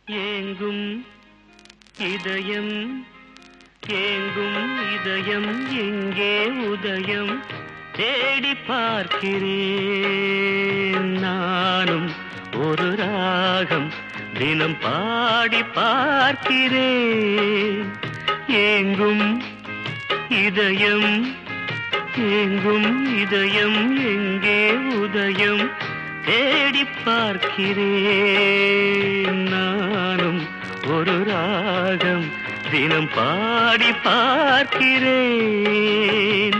ஏங்கும் இதயம் ஏங்கும் இதயம் எங்கே உதயம் தேடி பார்க்கிறேன் நானும் ஒரு ராகம் தினம் பாடி பார்க்கிறேன் ஏங்கும் இதயம் ஏங்கும் இதயம் எங்கே உதயம் தேடி பார்க்கிறேன் நானும் ஒரு ராகம் தினம் பாடி பார்க்கிறேன்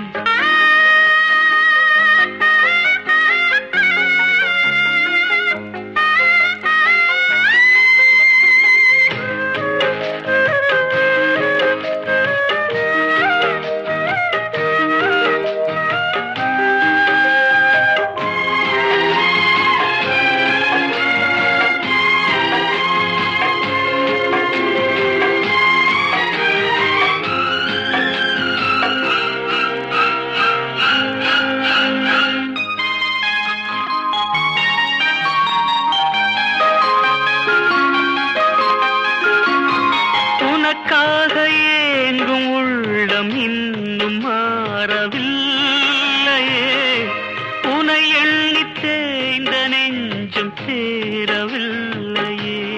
உனக்காக ஏங்கும் உள்ளம் இன்னும் மாறவில்லையே உனை எண்ணி தேய்ந்த நெஞ்சம் சேரவில்லையே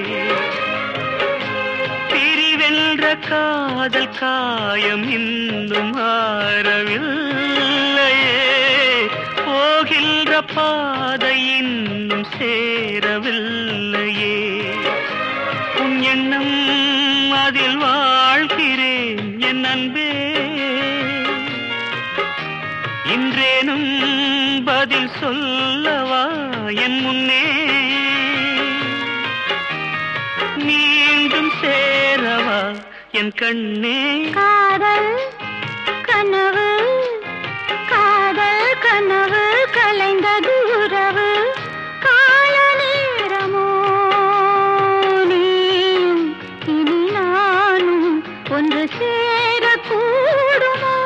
பிரிவென்ற காதல் காயம் இன்னும் மாறவில்லையே போகின்ற பாதை இன்னும் சேரவில்லையே உன் எண்ணம் அதில் வாழ்கிறேன் என் அன்பே இன்றேனும் பதில் சொல்லவா என் முன்னே மீண்டும் சேரவா என் கண்ணே காதல் கனவு காதல் கனவு கலைந்தது உறவு கால நேரமோ நீயும் இனி நானும் ஒன்று சேரக்கூடுமோ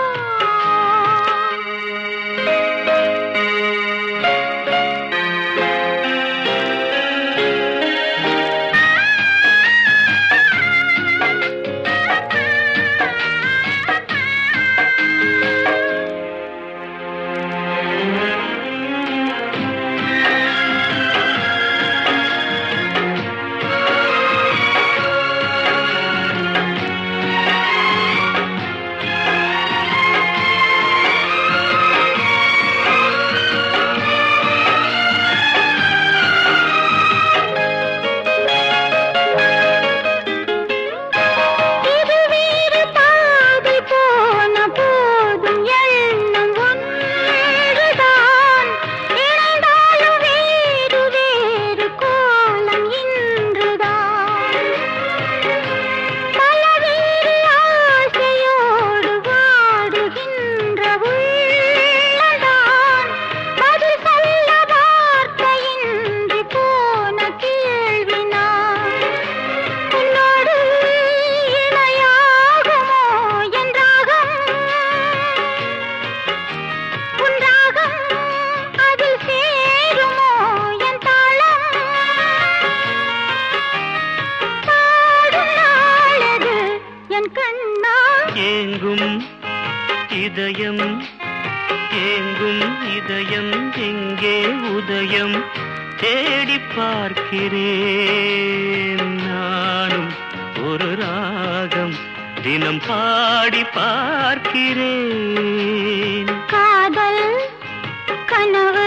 ஏங்கும் இதயம் ஏங்கும் இதயம் எங்கே உதயம் தேடி பார்க்கிறேன் நானும் ஒரு ராகம் தினம் பாடி பார்க்கிறேன் காதல் கனவு